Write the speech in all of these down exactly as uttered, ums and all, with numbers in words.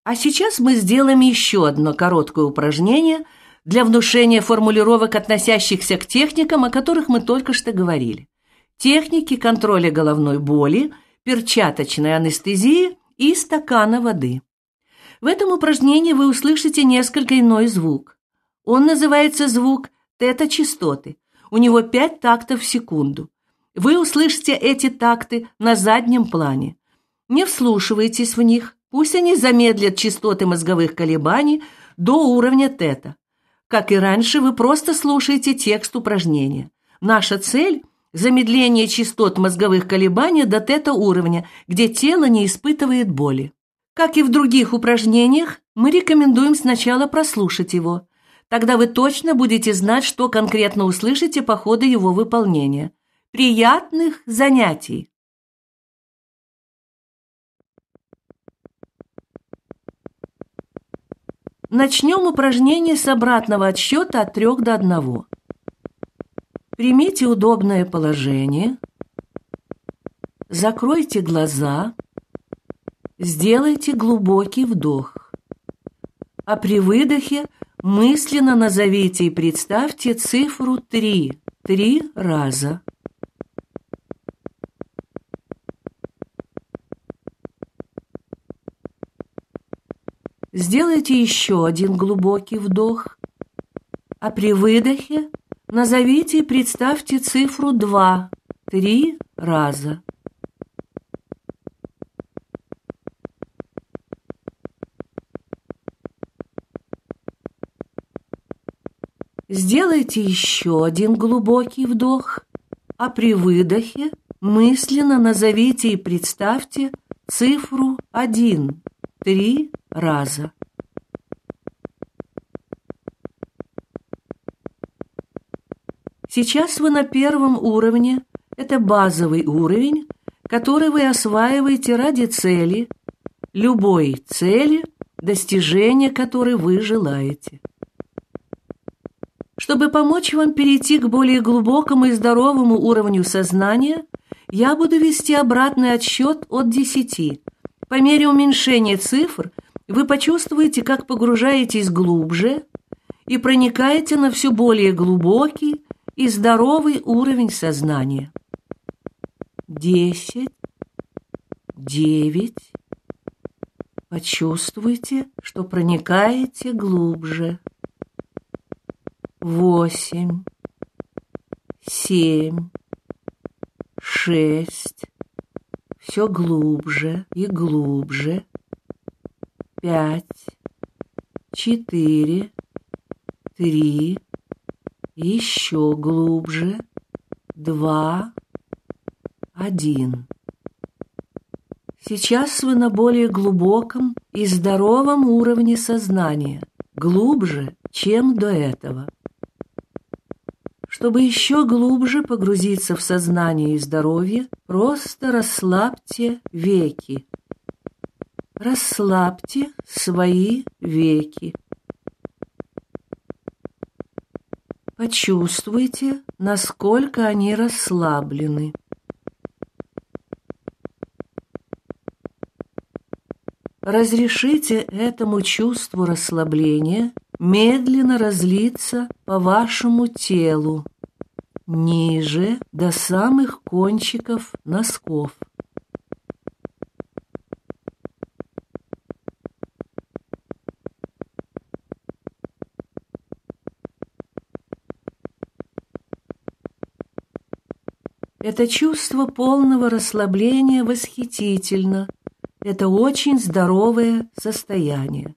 А сейчас мы сделаем еще одно короткое упражнение для внушения формулировок, относящихся к техникам, о которых мы только что говорили. Техники контроля головной боли, перчаточной анестезии и стакана воды. В этом упражнении вы услышите несколько иной звук. Он называется звук тета-частоты. У него пять тактов в секунду. Вы услышите эти такты на заднем плане. Не вслушивайтесь в них, пусть они замедлят частоты мозговых колебаний до уровня тета. Как и раньше, вы просто слушаете текст упражнения. Наша цель – замедление частот мозговых колебаний до тета-уровня, где тело не испытывает боли. Как и в других упражнениях, мы рекомендуем сначала прослушать его. Тогда вы точно будете знать, что конкретно услышите по ходу его выполнения. Приятных занятий! Начнем упражнение с обратного отсчета от трёх до одного. Примите удобное положение, закройте глаза, сделайте глубокий вдох, а при выдохе мысленно назовите и представьте цифру три, три раза. Сделайте еще один глубокий вдох, а при выдохе назовите и представьте цифру два, три раза. Сделайте еще один глубокий вдох, а при выдохе мысленно назовите и представьте цифру один, три раза. Сейчас вы на первом уровне, это базовый уровень, который вы осваиваете ради цели, любой цели, достижения которой вы желаете. Чтобы помочь вам перейти к более глубокому и здоровому уровню сознания, я буду вести обратный отсчет от десяти. По мере уменьшения цифр вы почувствуете, как погружаетесь глубже и проникаете на все более глубокий и здоровый уровень сознания. Десять, девять. Почувствуйте, что проникаете глубже. Восемь, семь, шесть. Все глубже и глубже. Пять, четыре, три. Еще глубже. Два, один. Сейчас вы на более глубоком и здоровом уровне сознания, глубже, чем до этого. Чтобы еще глубже погрузиться в сознание и здоровье, просто расслабьте веки. Расслабьте свои веки. Почувствуйте, насколько они расслаблены. Разрешите этому чувству расслабления медленно разлиться по вашему телу, ниже, до самых кончиков носков. Это чувство полного расслабления восхитительно. Это очень здоровое состояние.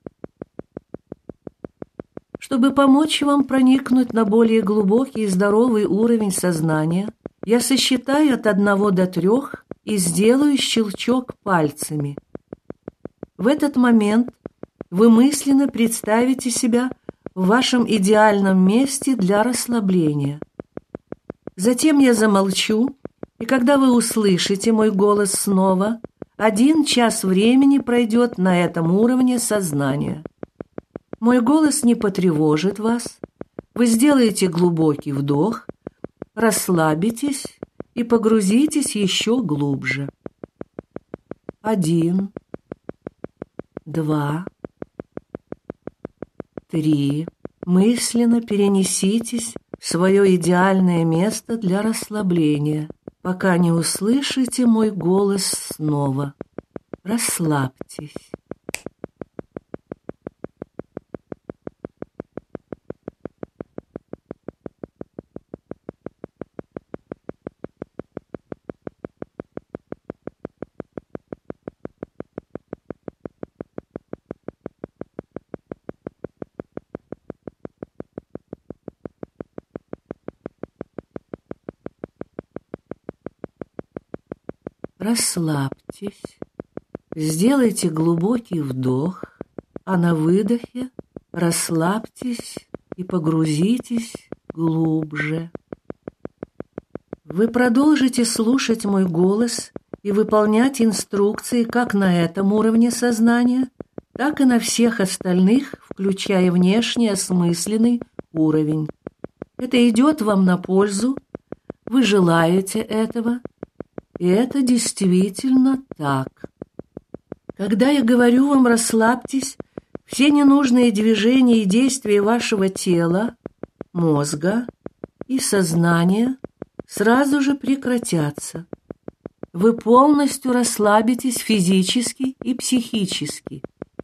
Чтобы помочь вам проникнуть на более глубокий и здоровый уровень сознания, я сосчитаю от одного до трех и сделаю щелчок пальцами. В этот момент вы мысленно представите себя в вашем идеальном месте для расслабления. Затем я замолчу, и когда вы услышите мой голос снова, один час времени пройдет на этом уровне сознания. Мой голос не потревожит вас. Вы сделаете глубокий вдох, расслабитесь и погрузитесь еще глубже. Один, два, три. Мысленно перенеситесь в свое идеальное место для расслабления, пока не услышите мой голос снова. Расслабьтесь. Расслабьтесь, сделайте глубокий вдох, а на выдохе расслабьтесь и погрузитесь глубже. Вы продолжите слушать мой голос и выполнять инструкции как на этом уровне сознания, так и на всех остальных, включая внешне осмысленный уровень. Это идет вам на пользу, вы желаете этого. И это действительно так. Когда я говорю вам «расслабьтесь», все ненужные движения и действия вашего тела, мозга и сознания сразу же прекратятся. Вы полностью расслабитесь физически и психически.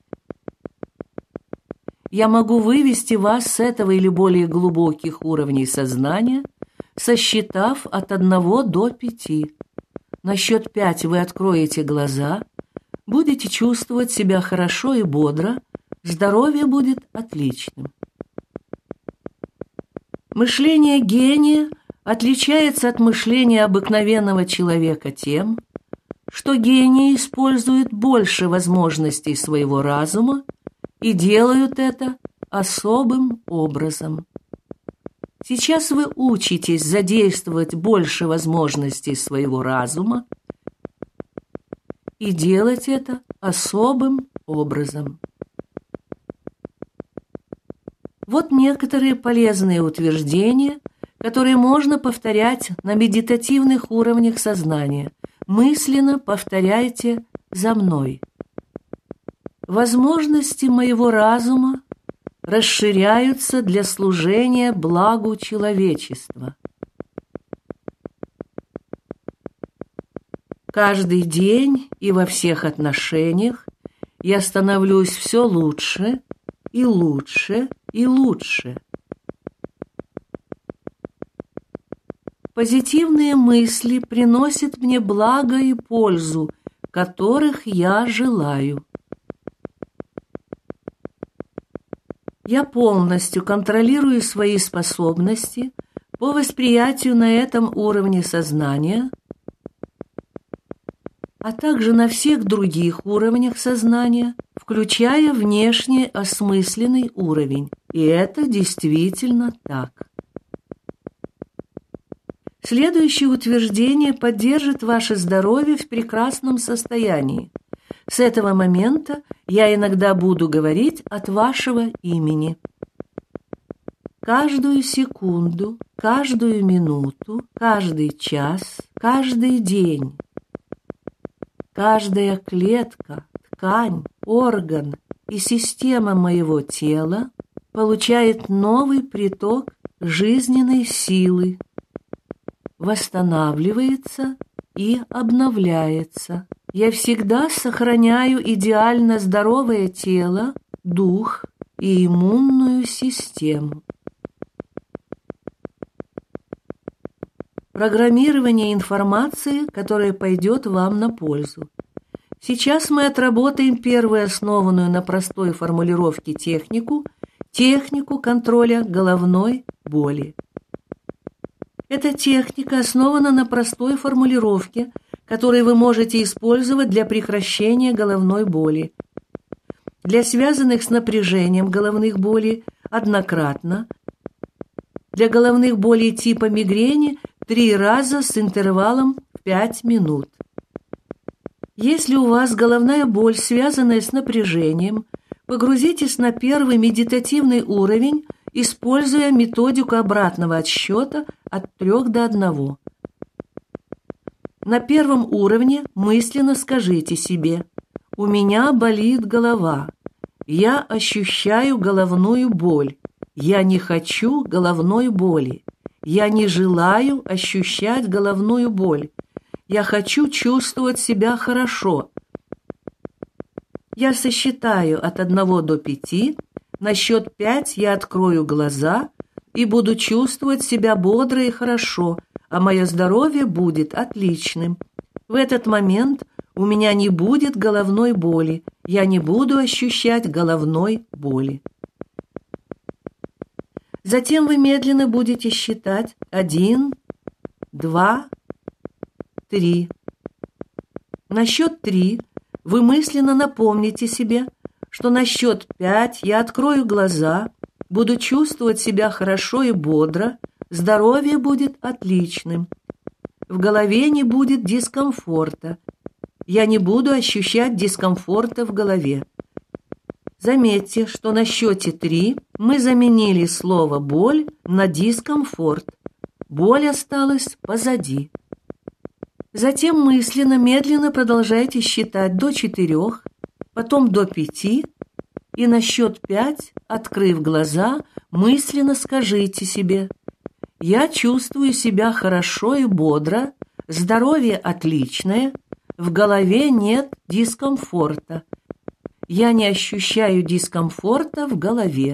Я могу вывести вас с этого или более глубоких уровней сознания, сосчитав от одного до пяти. На счет пять вы откроете глаза, будете чувствовать себя хорошо и бодро, здоровье будет отличным. Мышление гения отличается от мышления обыкновенного человека тем, что гении используют больше возможностей своего разума и делают это особым образом. Сейчас вы учитесь задействовать больше возможностей своего разума и делать это особым образом. Вот некоторые полезные утверждения, которые можно повторять на медитативных уровнях сознания. Мысленно повторяйте за мной. Возможности моего разума расширяются для служения благу человечества. Каждый день и во всех отношениях я становлюсь все лучше и лучше и лучше. Позитивные мысли приносят мне благо и пользу, которых я желаю. Я полностью контролирую свои способности по восприятию на этом уровне сознания, а также на всех других уровнях сознания, включая внешне осмысленный уровень. И это действительно так. Следующее утверждение поддержит ваше здоровье в прекрасном состоянии. С этого момента я иногда буду говорить от вашего имени. Каждую секунду, каждую минуту, каждый час, каждый день, каждая клетка, ткань, орган и система моего тела получает новый приток жизненной силы, восстанавливается и обновляется. Я всегда сохраняю идеально здоровое тело, дух и иммунную систему. Программирование информации, которая пойдет вам на пользу. Сейчас мы отработаем первую основанную на простой формулировке технику, технику контроля головной боли. Эта техника основана на простой формулировке, которую вы можете использовать для прекращения головной боли. Для связанных с напряжением головных болей однократно, для головных болей типа мигрени три раза с интервалом в пять минут. Если у вас головная боль, связанная с напряжением, погрузитесь на первый медитативный уровень, используя методику обратного отсчета от трех до одного. На первом уровне мысленно скажите себе: «У меня болит голова. Я ощущаю головную боль. Я не хочу головной боли. Я не желаю ощущать головную боль. Я хочу чувствовать себя хорошо. Я сосчитаю от одного до пяти. На счет пять я открою глаза и буду чувствовать себя бодро и хорошо, а мое здоровье будет отличным. В этот момент у меня не будет головной боли. Я не буду ощущать головной боли. Затем вы медленно будете считать один, два, три. На счет три вы мысленно напомните себе, что на счет пять я открою глаза, буду чувствовать себя хорошо и бодро, здоровье будет отличным. В голове не будет дискомфорта. Я не буду ощущать дискомфорта в голове. Заметьте, что на счете три мы заменили слово «боль» на «дискомфорт». Боль осталась позади. Затем мысленно, медленно продолжайте считать до четырех, потом до пяти, и на счет пять, открыв глаза, мысленно скажите себе: «Я чувствую себя хорошо и бодро, здоровье отличное, в голове нет дискомфорта. Я не ощущаю дискомфорта в голове».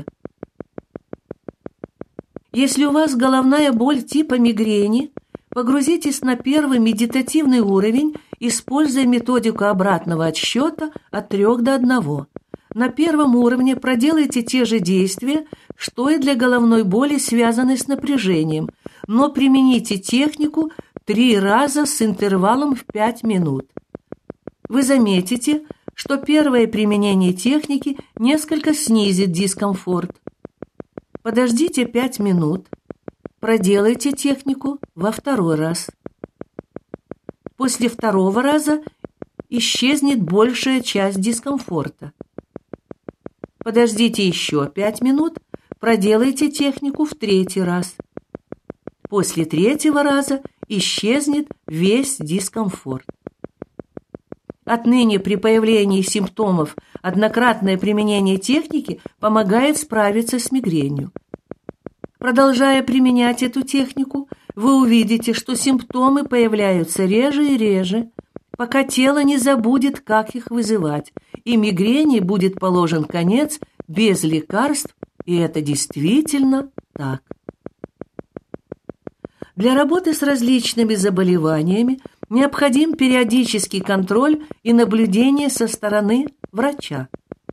Если у вас головная боль типа мигрени, погрузитесь на первый медитативный уровень, используя методику обратного отсчета от трех до одного. На первом уровне проделайте те же действия, что и для головной боли, связанной с напряжением, но примените технику три раза с интервалом в пять минут. Вы заметите, что первое применение техники несколько снизит дискомфорт. Подождите пять минут, проделайте технику во второй раз. После второго раза исчезнет большая часть дискомфорта. Подождите еще пять минут, проделайте технику в третий раз. После третьего раза исчезнет весь дискомфорт. Отныне при появлении симптомов однократное применение техники помогает справиться с мигренью. Продолжая применять эту технику, вы увидите, что симптомы появляются реже и реже, пока тело не забудет, как их вызывать, и мигрени будет положен конец без лекарств, и это действительно так. Для работы с различными заболеваниями необходим периодический контроль и наблюдение со стороны врача.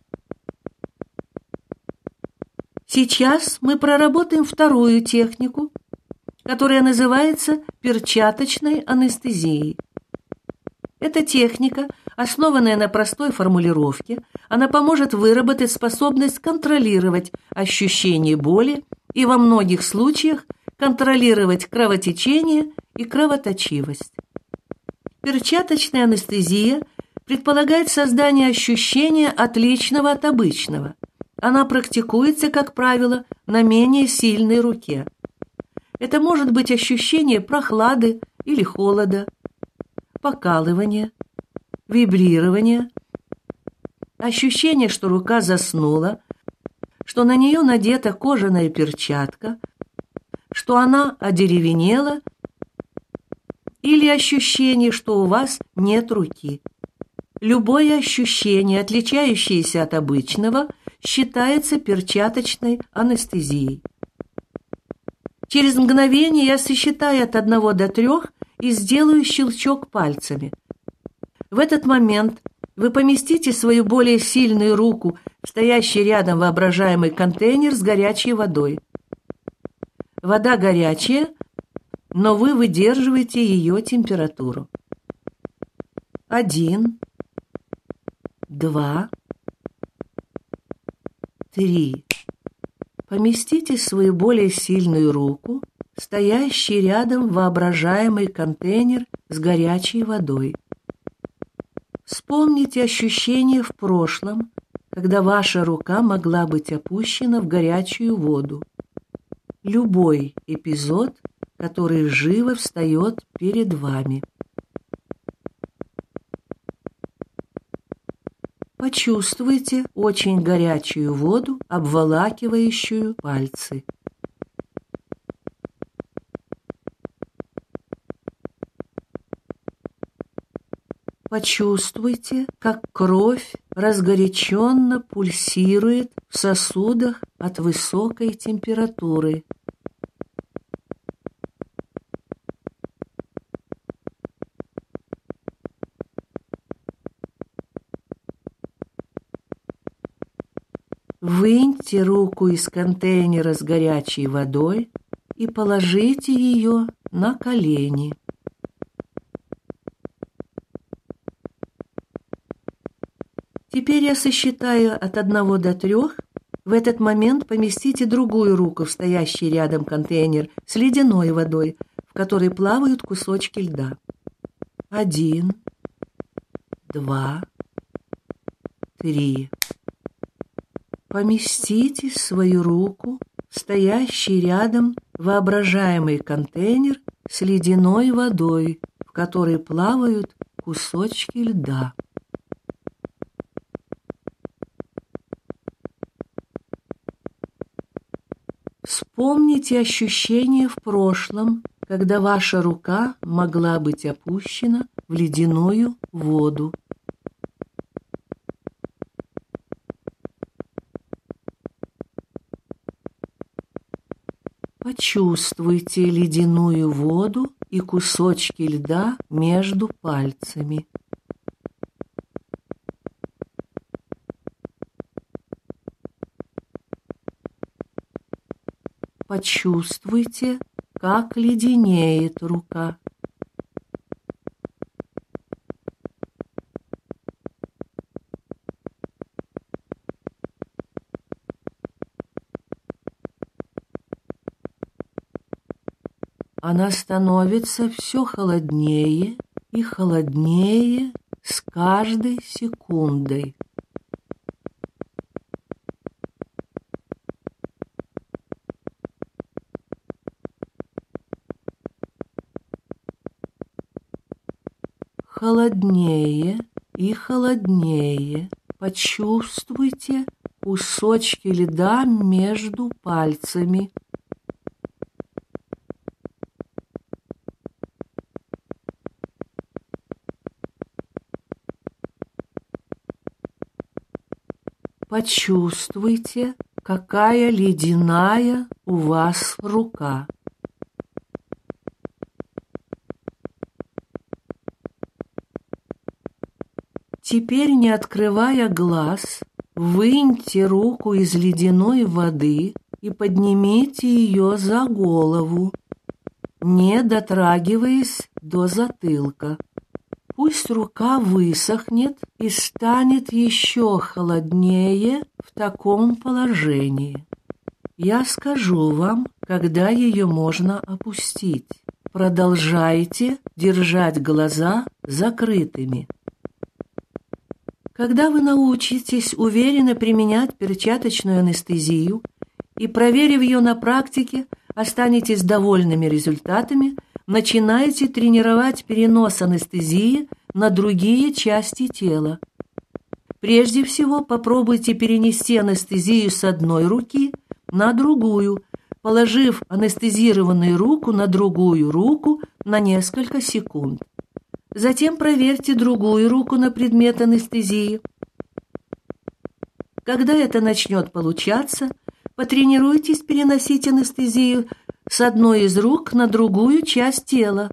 Сейчас мы проработаем вторую технику, которая называется перчаточной анестезией. Эта техника, основанная на простой формулировке, она поможет выработать способность контролировать ощущение боли и во многих случаях контролировать кровотечение и кровоточивость. Перчаточная анестезия предполагает создание ощущения отличного от обычного. Она практикуется, как правило, на менее сильной руке. Это может быть ощущение прохлады или холода, покалывания, вибрирования, ощущение, что рука заснула, что на нее надета кожаная перчатка, что она одеревенела, или ощущение, что у вас нет руки. Любое ощущение, отличающееся от обычного, считается перчаточной анестезией. Через мгновение я сосчитаю от одного до трех и сделаю щелчок пальцами. В этот момент вы поместите свою более сильную руку в стоящий рядом воображаемый контейнер с горячей водой. Вода горячая, но вы выдерживаете ее температуру. Один, два, три. Поместите свою более сильную руку в стоящий рядом воображаемый контейнер с горячей водой. Вспомните ощущение в прошлом, когда ваша рука могла быть опущена в горячую воду. Любой эпизод, который живо встает перед вами. Почувствуйте очень горячую воду, обволакивающую пальцы. Почувствуйте, как кровь разгоряченно пульсирует в сосудах от высокой температуры. Выньте руку из контейнера с горячей водой и положите ее на колени. Теперь я сосчитаю от одного до трех. В этот момент поместите другую руку в стоящий рядом контейнер с ледяной водой, в которой плавают кусочки льда. Один, два, три. Поместите свою руку в стоящий рядом воображаемый контейнер с ледяной водой, в которой плавают кусочки льда. Вспомните ощущение в прошлом, когда ваша рука могла быть опущена в ледяную воду. Почувствуйте ледяную воду и кусочки льда между пальцами. Почувствуйте, как леденеет рука. Она становится все холоднее и холоднее с каждой секундой. Холоднее и холоднее. Почувствуйте кусочки льда между пальцами. Почувствуйте, какая ледяная у вас рука. Теперь, не открывая глаз, выньте руку из ледяной воды и поднимите ее за голову, не дотрагиваясь до затылка. Пусть рука высохнет и станет еще холоднее в таком положении. Я скажу вам, когда ее можно опустить. Продолжайте держать глаза закрытыми. Когда вы научитесь уверенно применять перчаточную анестезию и, проверив ее на практике, останетесь довольными результатами, начинайте тренировать перенос анестезии на другие части тела. Прежде всего, попробуйте перенести анестезию с одной руки на другую, положив анестезированную руку на другую руку на несколько секунд. Затем проверьте другую руку на предмет анестезии. Когда это начнет получаться, потренируйтесь переносить анестезию с одной из рук на другую часть тела.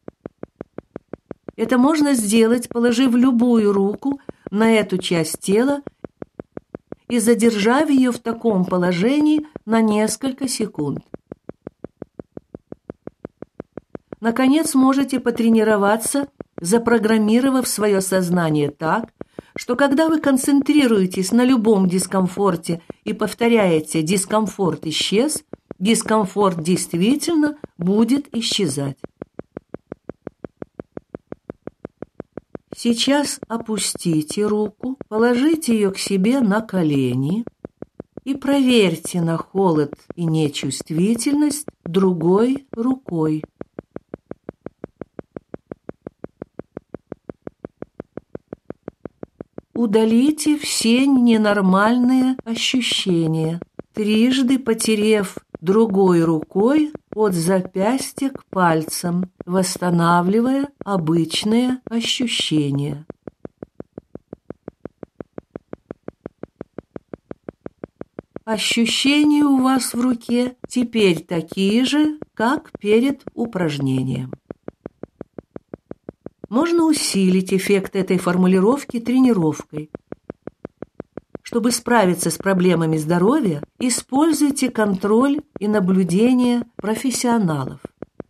Это можно сделать, положив любую руку на эту часть тела и задержав ее в таком положении на несколько секунд. Наконец, можете потренироваться, запрограммировав свое сознание так, что когда вы концентрируетесь на любом дискомфорте и повторяете «дискомфорт исчез», дискомфорт действительно будет исчезать. Сейчас опустите руку, положите ее к себе на колени и проверьте на холод и нечувствительность другой рукой. удалите все ненормальные ощущения, трижды потерев другой рукой от запястья к пальцам, восстанавливая обычные ощущения. Ощущения у вас в руке теперь такие же, как перед упражнением. Можно усилить эффект этой формулировки тренировкой. Чтобы справиться с проблемами здоровья, используйте контроль и наблюдение профессионалов.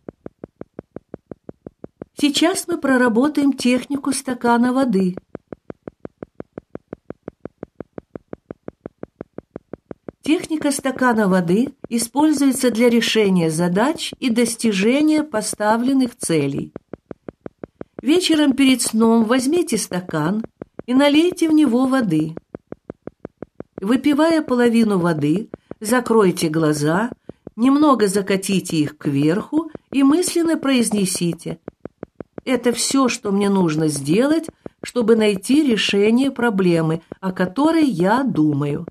Сейчас мы проработаем технику стакана воды. Техника стакана воды используется для решения задач и достижения поставленных целей. Вечером перед сном возьмите стакан и налейте в него воды. Выпивая половину воды, закройте глаза, немного закатите их кверху и мысленно произнесите: «Это все, что мне нужно сделать, чтобы найти решение проблемы, о которой я думаю».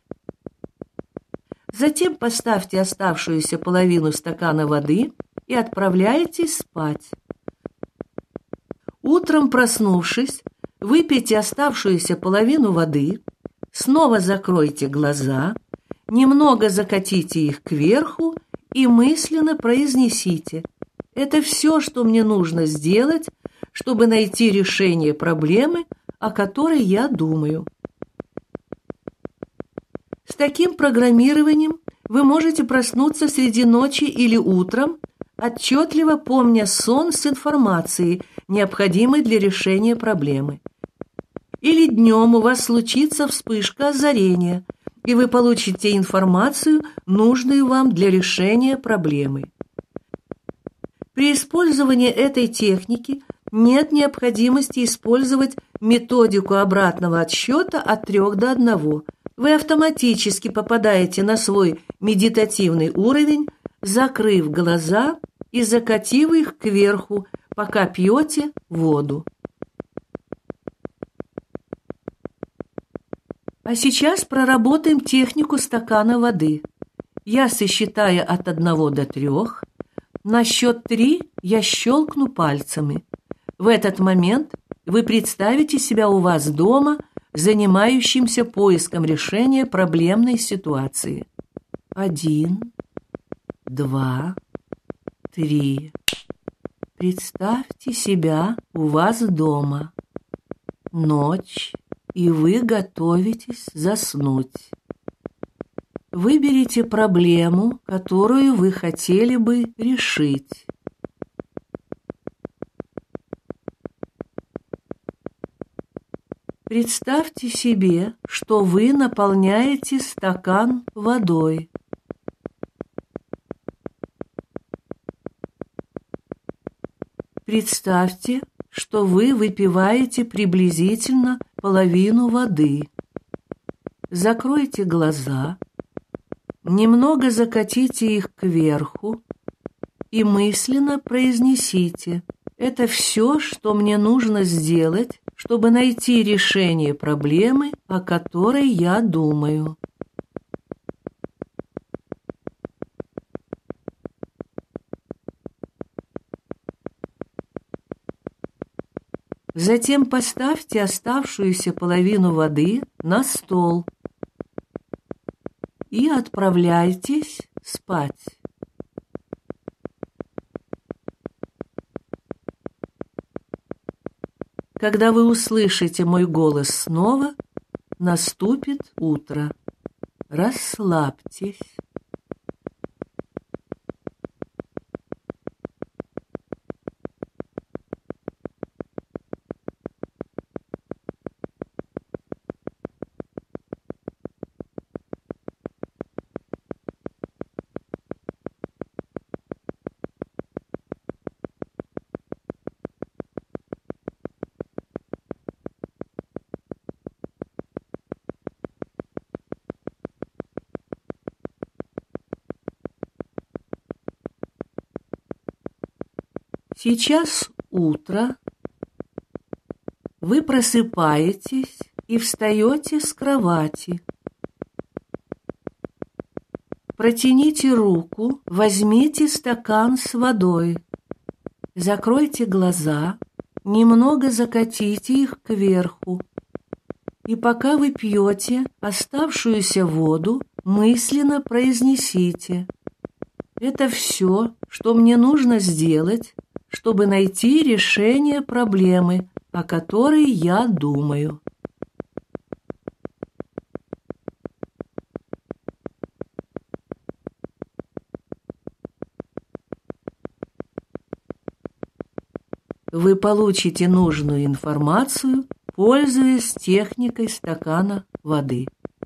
Затем поставьте оставшуюся половину стакана воды и отправляйтесь спать. Утром, проснувшись, выпейте оставшуюся половину воды, снова закройте глаза, немного закатите их кверху и мысленно произнесите: «Это все, что мне нужно сделать, чтобы найти решение проблемы, о которой я думаю». С таким программированием вы можете проснуться среди ночи или утром, отчетливо помня сон с информацией, необходимой для решения проблемы. Или днем у вас случится вспышка озарения, и вы получите информацию, нужную вам для решения проблемы. При использовании этой техники нет необходимости использовать методику обратного отсчета от трёх до одного. Вы автоматически попадаете на свой медитативный уровень, закрыв глаза и закатив их кверху, пока пьете воду. А сейчас проработаем технику стакана воды. Я сосчитаю от одного до трех. На счет три я щелкну пальцами. В этот момент вы представите себя у вас дома, занимающимся поиском решения проблемной ситуации. Один, два, три. Представьте себя у вас дома. Ночь, и вы готовитесь заснуть. Выберите проблему, которую вы хотели бы решить. Представьте себе, что вы наполняете стакан водой. Представьте, что вы выпиваете приблизительно половину воды. Закройте глаза, немного закатите их кверху и мысленно произнесите: «Это все, что мне нужно сделать, чтобы найти решение проблемы, о которой я думаю». Затем поставьте оставшуюся половину воды на стол и отправляйтесь спать. Когда вы услышите мой голос снова, наступит утро. Расслабьтесь. Сейчас утро, вы просыпаетесь и встаете с кровати. Протяните руку, возьмите стакан с водой. Закройте глаза, немного закатите их кверху. И пока вы пьете оставшуюся воду, мысленно произнесите: «Это все, что мне нужно сделать, чтобы найти решение проблемы, о которой я думаю». Вы получите нужную информацию, пользуясь техникой стакана воды.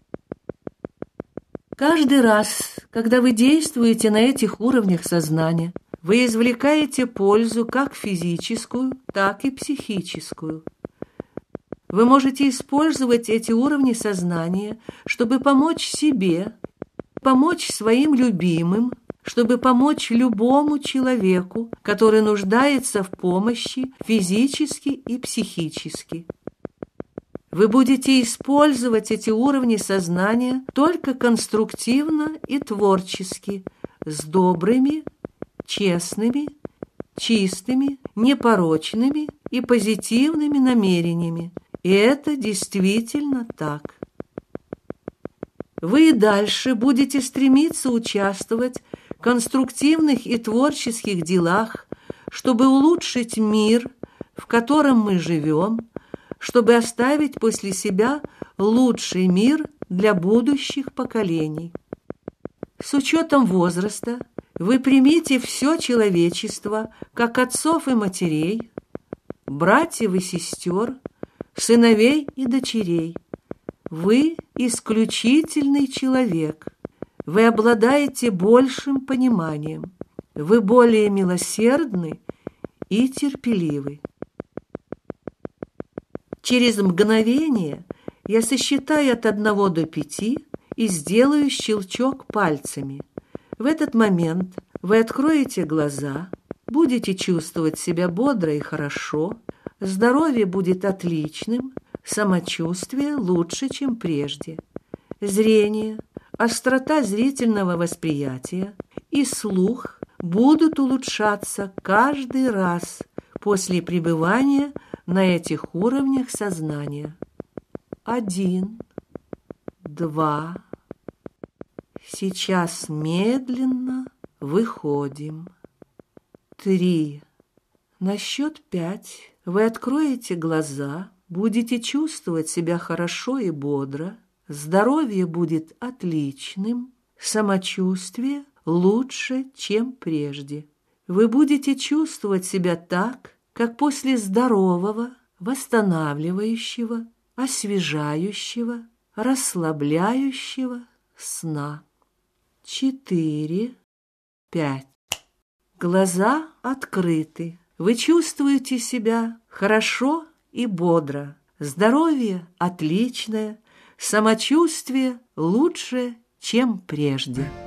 Каждый раз, когда вы действуете на этих уровнях сознания, вы извлекаете пользу как физическую, так и психическую. Вы можете использовать эти уровни сознания, чтобы помочь себе, помочь своим любимым, чтобы помочь любому человеку, который нуждается в помощи физически и психически. Вы будете использовать эти уровни сознания только конструктивно и творчески, с добрыми, честными, чистыми, непорочными и позитивными намерениями. И это действительно так. Вы и дальше будете стремиться участвовать в конструктивных и творческих делах, чтобы улучшить мир, в котором мы живем, чтобы оставить после себя лучший мир для будущих поколений. С учетом возраста вы примите все человечество, как отцов и матерей, братьев и сестер, сыновей и дочерей. Вы исключительный человек. Вы обладаете большим пониманием. Вы более милосердны и терпеливы. Через мгновение я сосчитаю от одного до пяти и сделаю щелчок пальцами. В этот момент вы откроете глаза, будете чувствовать себя бодро и хорошо, здоровье будет отличным, самочувствие лучше, чем прежде. Зрение, острота зрительного восприятия и слух будут улучшаться каждый раз после пребывания на этих уровнях сознания. Один, два. Сейчас медленно выходим. Три. На счет пять вы откроете глаза, будете чувствовать себя хорошо и бодро, здоровье будет отличным, самочувствие лучше, чем прежде. Вы будете чувствовать себя так, как после здорового, восстанавливающего, освежающего, расслабляющего сна. Четыре, пять. Глаза открыты. Вы чувствуете себя хорошо и бодро. Здоровье отличное, самочувствие лучше, чем прежде.